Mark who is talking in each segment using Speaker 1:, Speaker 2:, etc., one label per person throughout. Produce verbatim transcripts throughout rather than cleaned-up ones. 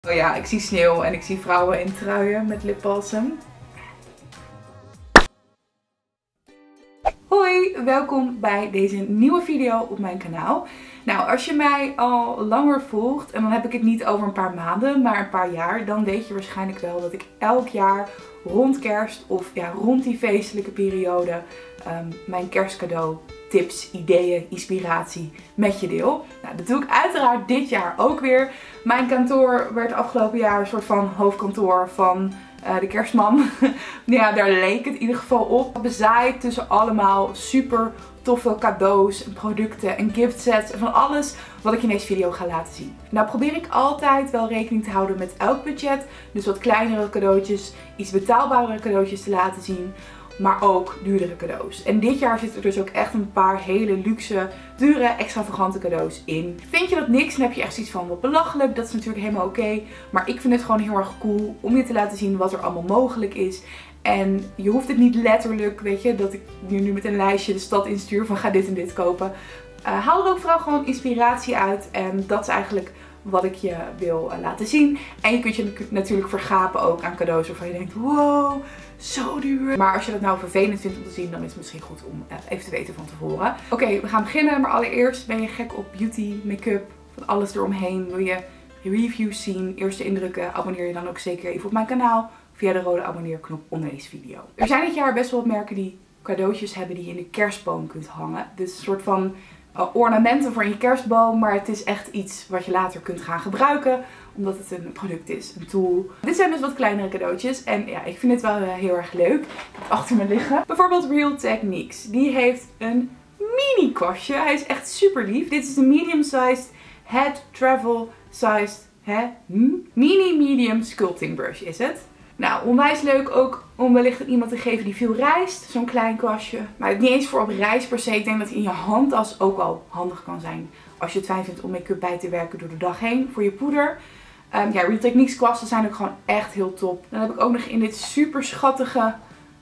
Speaker 1: Oh ja, ik zie sneeuw en ik zie vrouwen in truien met lipbalsem. Hoi, welkom bij deze nieuwe video op mijn kanaal. Nou, als je mij al langer volgt, en dan heb ik het niet over een paar maanden, maar een paar jaar, dan weet je waarschijnlijk wel dat ik elk jaar rond kerst of ja, rond die feestelijke periode um, mijn kerstcadeau tips, ideeën, inspiratie met je deel. Nou, dat doe ik uiteraard dit jaar ook weer. Mijn kantoor werd afgelopen jaar een soort van hoofdkantoor van uh, de kerstman. Ja, daar leek het in ieder geval op. Bezaaid tussen allemaal super toffe cadeaus en producten en giftsets en van alles wat ik in deze video ga laten zien. Nou probeer ik altijd wel rekening te houden met elk budget. Dus wat kleinere cadeautjes, iets betaalbare cadeautjes te laten zien. Maar ook duurdere cadeaus. En dit jaar zitten er dus ook echt een paar hele luxe, dure, extravagante cadeaus in. Vind je dat niks, dan heb je echt zoiets van wat belachelijk. Dat is natuurlijk helemaal oké. Okay. Maar ik vind het gewoon heel erg cool om je te laten zien wat er allemaal mogelijk is. En je hoeft het niet letterlijk, weet je, dat ik nu, nu met een lijstje de stad instuur van ga dit en dit kopen. Uh, haal er ook vooral gewoon inspiratie uit. En dat is eigenlijk wat ik je wil uh, laten zien. En je kunt je natuurlijk vergapen ook aan cadeaus waarvan je denkt, wow, zo duur. Maar als je dat nou vervelend vindt om te zien, dan is het misschien goed om uh, even te weten van tevoren. Oké, okay, we gaan beginnen. Maar allereerst, ben je gek op beauty, make-up, van alles eromheen. Wil je reviews zien, eerste indrukken, abonneer je dan ook zeker even op mijn kanaal via de rode abonneerknop onder deze video. Er zijn dit jaar best wel wat merken die cadeautjes hebben die je in de kerstboom kunt hangen. Dit is een soort van uh, ornamenten voor in je kerstboom, maar het is echt iets wat je later kunt gaan gebruiken, omdat het een product is, een tool. Dit zijn dus wat kleinere cadeautjes en ja, ik vind het wel uh, heel erg leuk. Ik heb het achter me liggen. Bijvoorbeeld Real Techniques. Die heeft een mini kwastje. Hij is echt super lief. Dit is de medium-sized head travel sized hè? Hm? mini medium sculpting brush is het. Nou, onwijs leuk ook om wellicht aan iemand te geven die veel reist. Zo'n klein kwastje. Maar niet eens voor op reis per se. Ik denk dat het in je handtas ook wel handig kan zijn. Als je het fijn vindt om make-up bij te werken door de dag heen. Voor je poeder. Um, ja, Real Techniques kwasten zijn ook gewoon echt heel top. Dan heb ik ook nog in dit super schattige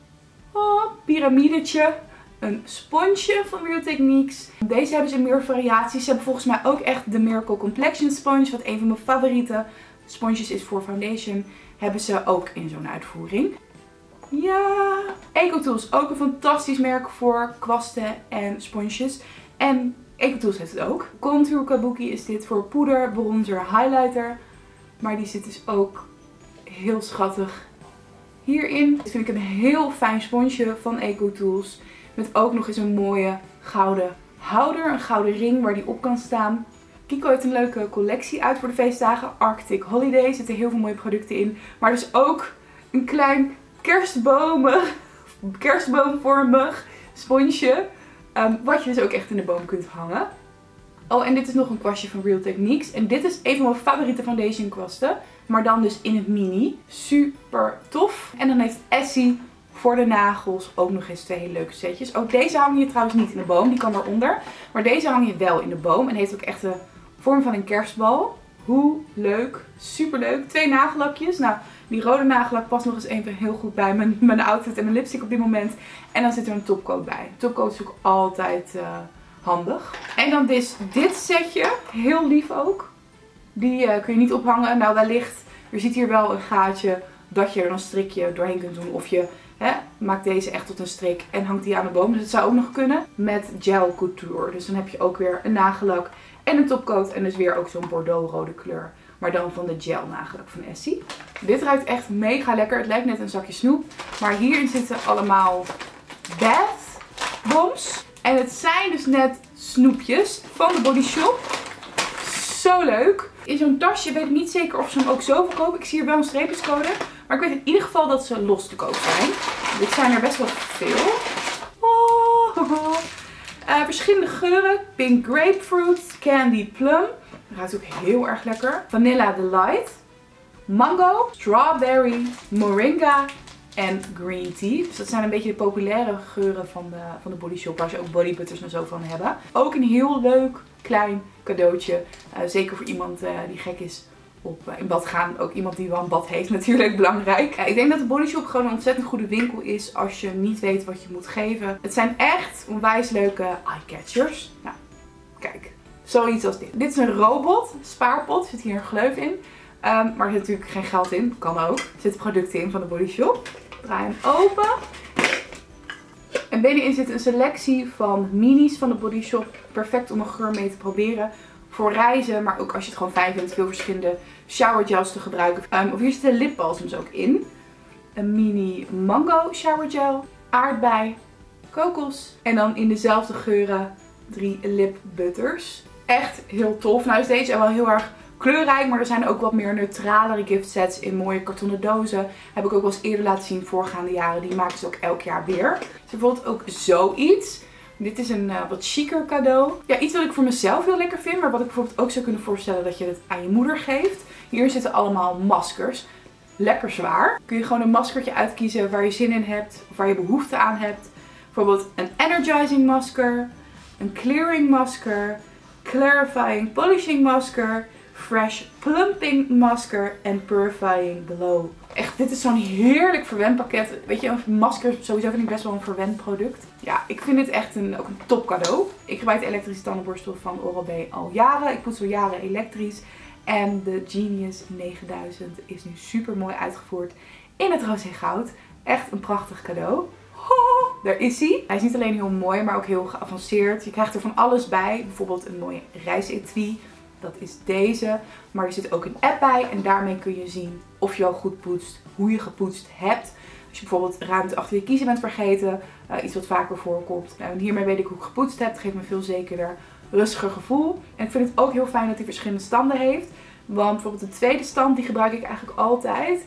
Speaker 1: oh, piramidetje een sponsje van Real Techniques. Deze hebben ze meer variaties. Ze hebben volgens mij ook echt de Miracle Complexion Sponge. Wat een van mijn favoriete sponsjes is voor foundation. Hebben ze ook in zo'n uitvoering. Ja! EcoTools, ook een fantastisch merk voor kwasten en sponsjes. En EcoTools heeft het ook. Contour Kabuki is dit voor poeder, bronzer, highlighter. Maar die zit dus ook heel schattig hierin. Dit vind ik een heel fijn sponsje van EcoTools. Met ook nog eens een mooie gouden houder. Een gouden ring waar die op kan staan. Kiko heeft een leuke collectie uit voor de feestdagen. Arctic Holiday. Er zitten heel veel mooie producten in. Maar dus ook een klein kerstbomen, kerstboomvormig sponsje. Um, wat je dus ook echt in de boom kunt hangen. Oh, en dit is nog een kwastje van Real Techniques. En dit is een van mijn favoriete foundation kwasten. Maar dan dus in het mini. Super tof. En dan heeft Essie voor de nagels ook nog eens twee hele leuke setjes. Ook deze hang je trouwens niet in de boom. Die kan eronder. Maar deze hang je wel in de boom. En heeft ook echt de vorm van een kerstbal. Hoe leuk. Super leuk. Twee nagellakjes. Nou, die rode nagellak past nog eens even heel goed bij mijn, mijn outfit en mijn lipstick op dit moment. En dan zit er een topcoat bij. Topcoat is ook altijd uh, handig. En dan dus dit setje. Heel lief ook. Die uh, kun je niet ophangen. Nou, wellicht. Je ziet hier wel een gaatje dat je er een strikje doorheen kunt doen. Of je hè, maakt deze echt tot een strik en hangt die aan de boom. Dus het zou ook nog kunnen met gel couture. Dus dan heb je ook weer een nagellak en een topcoat. En dus weer ook zo'n bordeaux rode kleur. Maar dan van de gel nagellak van Essie. Dit ruikt echt mega lekker. Het lijkt net een zakje snoep. Maar hierin zitten allemaal bath bombs. En het zijn dus net snoepjes van de Body Shop. Zo leuk. In zo'n tasje weet ik niet zeker of ze hem ook zo verkopen. Ik zie hier wel een streepjescode. Maar ik weet in ieder geval dat ze los te koop zijn. Dit zijn er best wel veel. Oh. Uh, verschillende geuren. Pink grapefruit. Candy plum. Dat ruikt ook heel erg lekker. Vanilla delight. Mango. Strawberry. Moringa. En green tea. Dus dat zijn een beetje de populaire geuren van de, van de Body Shop. Waar ze ook body butters en zo van hebben. Ook een heel leuk klein cadeautje. Uh, zeker voor iemand uh, die gek is op uh, in bad gaan. Ook iemand die wel een bad heeft natuurlijk. Belangrijk. Uh, ik denk dat de Body Shop gewoon een ontzettend goede winkel is. Als je niet weet wat je moet geven. Het zijn echt onwijs leuke eye-catchers. Nou, kijk. Zoiets als dit. Dit is een robot. Spaarpot. Er zit hier een gleuf in. maar er zit natuurlijk geen geld in. Kan ook. Er zitten producten in van de Body Shop. Draai hem open. En binnenin zit een selectie van minis van de Body Shop. Perfect om een geur mee te proberen. Voor reizen, maar ook als je het gewoon fijn vindt. Veel verschillende showergels te gebruiken. Um, of hier zitten lipbalsms ook in. Een mini mango showergel. Aardbei. Kokos. En dan in dezelfde geuren drie lip butters. Echt heel tof. Nou is deze wel heel erg kleurrijk, maar er zijn ook wat meer neutralere gift sets in mooie kartonnen dozen. Heb ik ook wel eens eerder laten zien voorgaande jaren. Die maken ze ook elk jaar weer. Dus bijvoorbeeld ook zoiets. Dit is een uh, wat chiquer cadeau. Ja, iets wat ik voor mezelf heel lekker vind, maar wat ik bijvoorbeeld ook zou kunnen voorstellen dat je het aan je moeder geeft. Hier zitten allemaal maskers. Lekker zwaar. Kun je gewoon een maskertje uitkiezen waar je zin in hebt of waar je behoefte aan hebt. Bijvoorbeeld een energizing masker, een clearing masker, clarifying polishing masker, fresh plumping masker en purifying glow. Echt, dit is zo'n heerlijk verwendpakket. Weet je, een masker sowieso vind ik best wel een verwend product. Ja, ik vind dit echt een, ook een top cadeau. Ik gebruik de elektrische tandenborstel van Oral-B al jaren. Ik poets al jaren elektrisch. En de Genius negenduizend is nu super mooi uitgevoerd in het roze goud. Echt een prachtig cadeau. Oh, daar is hij. Hij is niet alleen heel mooi, maar ook heel geavanceerd. Je krijgt er van alles bij. Bijvoorbeeld een mooie reisetui. Dat is deze. Maar er zit ook een app bij. En daarmee kun je zien of je al goed poetst. Hoe je gepoetst hebt. Als je bijvoorbeeld ruimte achter je kiezen bent vergeten. Uh, iets wat vaker voorkomt. Nou, en hiermee weet ik hoe ik gepoetst heb. Het geeft me veel zekerder, rustiger gevoel. En ik vind het ook heel fijn dat hij verschillende standen heeft. Want bijvoorbeeld de tweede stand, die gebruik ik eigenlijk altijd.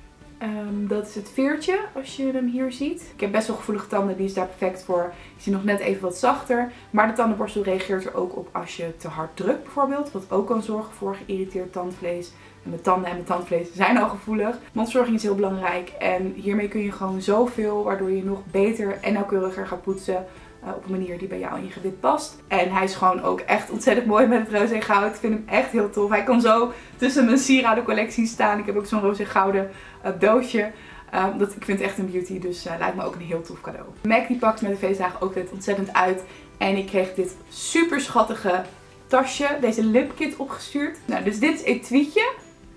Speaker 1: Um, dat is het veertje, als je hem hier ziet. Ik heb best wel gevoelige tanden, die is daar perfect voor. Die is nog net even wat zachter. Maar de tandenborstel reageert er ook op als je te hard drukt bijvoorbeeld. Wat ook kan zorgen voor geïrriteerd tandvlees. En mijn tanden en mijn tandvlees zijn al gevoelig. Mondverzorging is heel belangrijk. En hiermee kun je gewoon zoveel, waardoor je nog beter en nauwkeuriger gaat poetsen. Uh, op een manier die bij jou en je gebit past. En hij is gewoon ook echt ontzettend mooi met het roze goud. Ik vind hem echt heel tof. Hij kan zo tussen mijn sieradencollectie staan. Ik heb ook zo'n roze gouden uh, doosje. Uh, dat, ik vind het echt een beauty. Dus uh, lijkt me ook een heel tof cadeau. Mac die pakt met de feestdagen ook dit ontzettend uit. En ik kreeg dit super schattige tasje. Deze lipkit opgestuurd. Nou, dus dit is etuietje.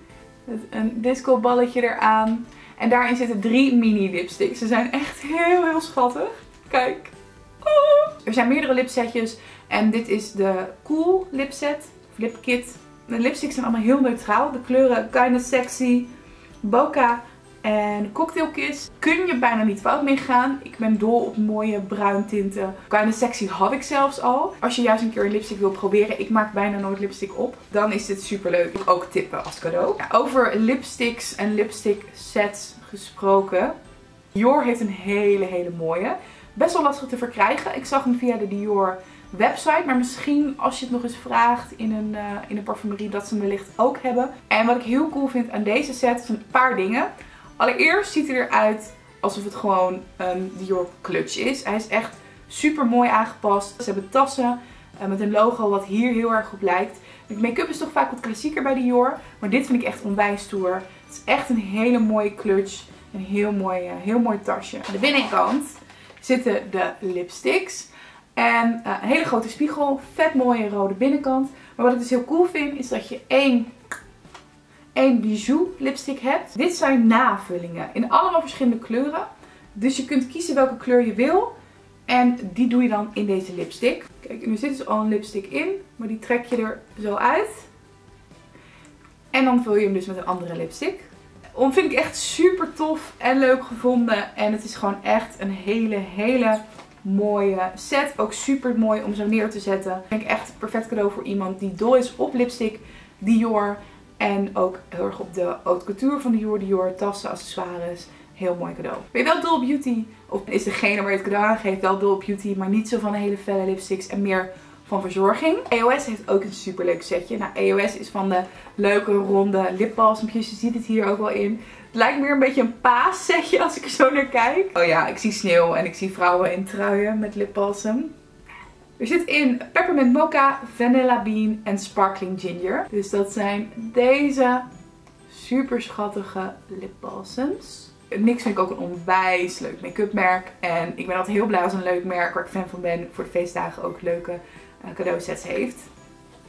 Speaker 1: Een discoballetje eraan. En daarin zitten drie mini lipsticks. Ze zijn echt heel heel schattig. Kijk. Er zijn meerdere lipsetjes en dit is de Cool lipset, of lipkit. De lipsticks zijn allemaal heel neutraal. De kleuren Kinda Sexy, Bokeh en Cocktail Kiss. Kun je bijna niet fout mee gaan. Ik ben dol op mooie bruin tinten. Kinda Sexy had ik zelfs al. Als je juist een keer een lipstick wil proberen, ik maak bijna nooit lipstick op, dan is dit super leuk. Ik ook tippen als cadeau. Ja, over lipsticks en lipstick sets gesproken. Dior heeft een hele hele mooie. Best wel lastig te verkrijgen. Ik zag hem via de Dior website. Maar misschien als je het nog eens vraagt in een, uh, in een parfumerie dat ze hem wellicht ook hebben. En wat ik heel cool vind aan deze set is een paar dingen. Allereerst ziet hij eruit alsof het gewoon een Dior clutch is. Hij is echt super mooi aangepast. Ze hebben tassen uh, met een logo wat hier heel erg op lijkt. De make-up is toch vaak wat klassieker bij Dior. Maar dit vind ik echt onwijs stoer. Het is echt een hele mooie clutch. Een heel mooi, uh, heel mooi tasje. Aan de binnenkant zitten de lipsticks. En uh, een hele grote spiegel. Vet mooie rode binnenkant. Maar wat ik dus heel cool vind is dat je één, één bijou lipstick hebt. Dit zijn navullingen in allemaal verschillende kleuren. Dus je kunt kiezen welke kleur je wil. En die doe je dan in deze lipstick. Kijk, nu zit dus al een lipstick in. Maar die trek je er zo uit. En dan vul je hem dus met een andere lipstick. Dat vind ik echt super tof en leuk gevonden. En het is gewoon echt een hele, hele mooie set. Ook super mooi om zo neer te zetten. Ik denk echt een perfect cadeau voor iemand die dol is op lipstick Dior. En ook heel erg op de haute couture van Dior. Dior, tassen, accessoires. Heel mooi cadeau. Ben je wel dol op beauty? Of is degene waar je het cadeau aan geeft wel dol op beauty, maar niet zo van een hele felle lipsticks en meer van verzorging? E O S heeft ook een super leuk setje. Nou, E O S is van de leuke ronde lipbalsempjes. Je ziet het hier ook wel in. Het lijkt meer een beetje een paas setje als ik er zo naar kijk. Oh ja, ik zie sneeuw en ik zie vrouwen in truien met lipbalsem. Er zit in Peppermint Mocha, Vanilla Bean en Sparkling Ginger. Dus dat zijn deze super schattige lipbalsems. NYX vind ik ook een onwijs leuk make-up merk. En ik ben altijd heel blij als een leuk merk waar ik fan van ben voor de feestdagen ook leuke uh, cadeausets heeft.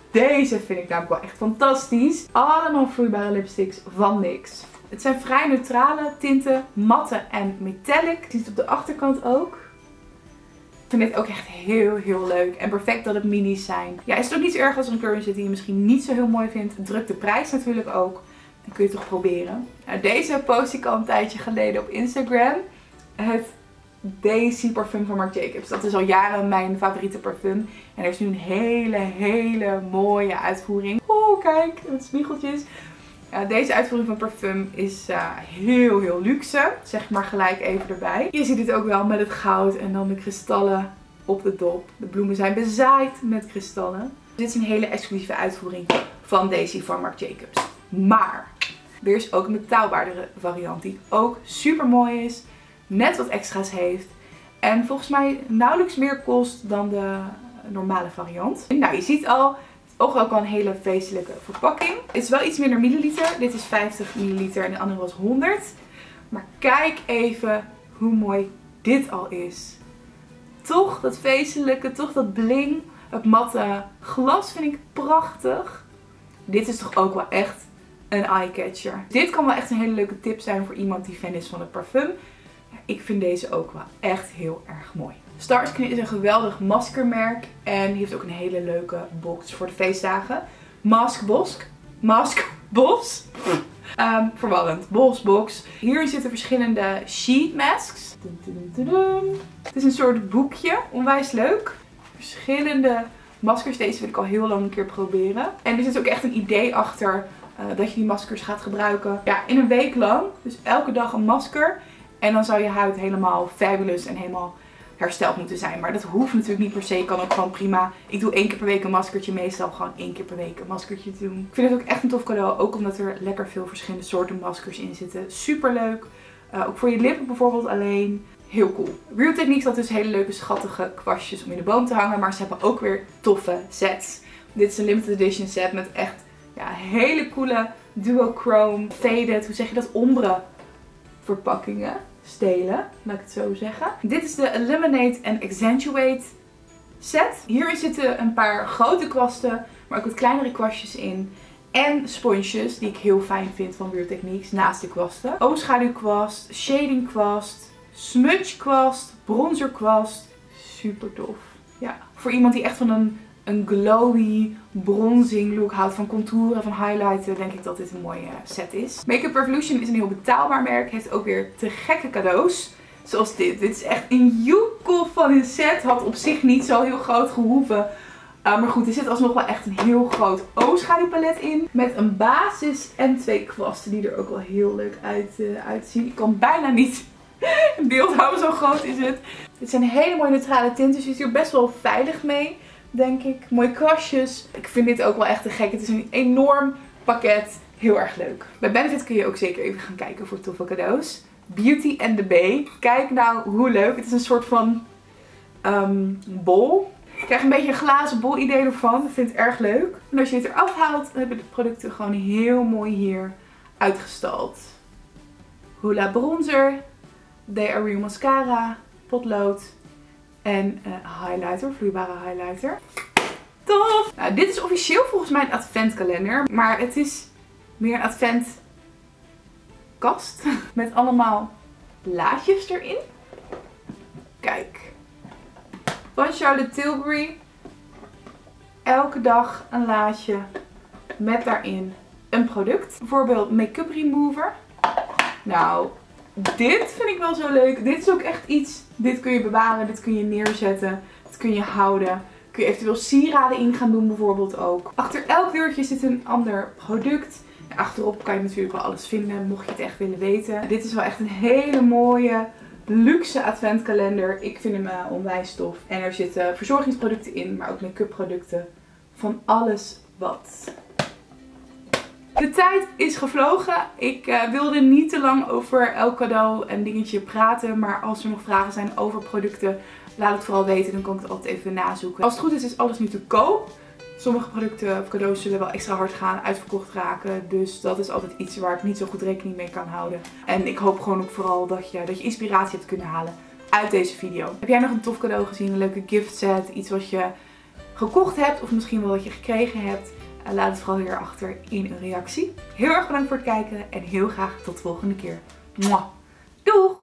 Speaker 1: Deze vind ik namelijk wel echt fantastisch. Allemaal vloeibare lipsticks van NYX. Het zijn vrij neutrale tinten, matte en metallic. Je ziet het op de achterkant ook. Ik vind dit ook echt heel heel leuk. En perfect dat het minis zijn. Ja, is het ook niet zo erg als er een kleur in zit die je misschien niet zo heel mooi vindt. Druk de prijs natuurlijk ook. Dan kun je het toch proberen. Nou, deze post ik al een tijdje geleden op Instagram. Het Daisy parfum van Marc Jacobs. Dat is al jaren mijn favoriete parfum. En er is nu een hele hele mooie uitvoering. Oh kijk, met spiegeltjes. Ja, deze uitvoering van parfum is uh, heel heel luxe. Zeg maar gelijk even erbij. Je ziet het ook wel met het goud en dan de kristallen op de dop. De bloemen zijn bezaaid met kristallen. Dit is een hele exclusieve uitvoering van Daisy van Marc Jacobs. Maar er is ook een betaalbaardere variant die ook super mooi is. Net wat extra's heeft. En volgens mij nauwelijks meer kost dan de normale variant. Nou, je ziet al, ook ook al een hele feestelijke verpakking. Het is wel iets minder milliliter. Dit is vijftig milliliter en de andere was honderd. Maar kijk even hoe mooi dit al is. Toch dat feestelijke, toch dat bling. Het matte glas vind ik prachtig. Dit is toch ook wel echt een eye-catcher. Dit kan wel echt een hele leuke tip zijn voor iemand die fan is van het parfum. Ik vind deze ook wel echt heel erg mooi. Starskin is een geweldig maskermerk. En die heeft ook een hele leuke box voor de feestdagen. Mask Bosk. Mask Bos. Um, verwarrend. Bos Box. Hierin zitten verschillende sheet masks. Het is een soort boekje. Onwijs leuk. Verschillende maskers. Deze wil ik al heel lang een keer proberen. En er zit ook echt een idee achter uh, dat je die maskers gaat gebruiken. Ja, in een week lang. Dus elke dag een masker. En dan zou je huid helemaal fabulous en helemaal hersteld moeten zijn. Maar dat hoeft natuurlijk niet per se. Je kan ook gewoon prima. Ik doe één keer per week een maskertje. Meestal gewoon één keer per week een maskertje doen. Ik vind het ook echt een tof cadeau. Ook omdat er lekker veel verschillende soorten maskers in zitten. Super leuk. Uh, ook voor je lippen bijvoorbeeld alleen. Heel cool. Real Techniques had dus hele leuke schattige kwastjes om in de boom te hangen. Maar ze hebben ook weer toffe sets. Dit is een limited edition set met echt ja, hele coole duochrome faded. Hoe zeg je dat? Ombre verpakkingen. Stelen, laat ik het zo zeggen. Dit is de Eliminate and Accentuate set. Hierin zitten een paar grote kwasten, maar ook wat kleinere kwastjes in. En sponsjes, die ik heel fijn vind van Real Techniques, naast de kwasten. Oogschaduwkwast, shading kwast, smudge kwast, bronzer kwast. Super tof. Ja, voor iemand die echt van een, een glowy bronzing look houdt, van contouren, van highlighten, denk ik dat dit een mooie set is. Makeup Revolution is een heel betaalbaar merk. Heeft ook weer te gekke cadeaus. Zoals dit. Dit is echt een joekel van een set. Had op zich niet zo heel groot gehoeven. Uh, maar goed, er zit alsnog wel echt een heel groot oogschaduwpalet in. Met een basis en twee kwasten die er ook wel heel leuk uit, uh, uitzien. Ik kan bijna niet in beeld houden, zo groot is het. Dit zijn hele mooie neutrale tinten. Dus je zit hier best wel veilig mee. Denk ik. Mooie kwastjes. Ik vind dit ook wel echt te gek. Het is een enorm pakket. Heel erg leuk. Bij Benefit kun je ook zeker even gaan kijken voor toffe cadeaus. Beauty and the Bay. Kijk nou hoe leuk. Het is een soort van um, bol. Ik krijg een beetje een glazen bol idee ervan. Ik vind het erg leuk. En als je het eraf haalt, dan hebben de producten gewoon heel mooi hier uitgestald. Hoola bronzer. They Are Real mascara. Potlood. En uh, highlighter, vloeibare highlighter. Tof! Nou, dit is officieel volgens mij een adventkalender. Maar het is meer een adventkast. Met allemaal laadjes erin. Kijk. Van Charlotte Tilbury. Elke dag een laadje. Met daarin een product. Bijvoorbeeld make-up remover. Nou, dit vind ik wel zo leuk. Dit is ook echt iets. Dit kun je bewaren. Dit kun je neerzetten. Dit kun je houden. Kun je eventueel sieraden in gaan doen bijvoorbeeld ook. Achter elk deurtje zit een ander product. En achterop kan je natuurlijk wel alles vinden. Mocht je het echt willen weten. Dit is wel echt een hele mooie luxe adventkalender. Ik vind hem uh, onwijs tof. En er zitten verzorgingsproducten in. Maar ook make-up producten. Van alles wat. De tijd is gevlogen. Ik uh, wilde niet te lang over elk cadeau en dingetje praten. Maar als er nog vragen zijn over producten, laat het vooral weten. Dan kan ik het altijd even nazoeken. Als het goed is, is alles nu te koop. Sommige producten of cadeaus zullen wel extra hard gaan, uitverkocht raken. Dus dat is altijd iets waar ik niet zo goed rekening mee kan houden. En ik hoop gewoon ook vooral dat je, dat je inspiratie hebt kunnen halen uit deze video. Heb jij nog een tof cadeau gezien? Een leuke gift set? Iets wat je gekocht hebt of misschien wel wat je gekregen hebt. Uh, laat het vooral hier achter in een reactie. Heel erg bedankt voor het kijken en heel graag tot de volgende keer. Mwah. Doeg!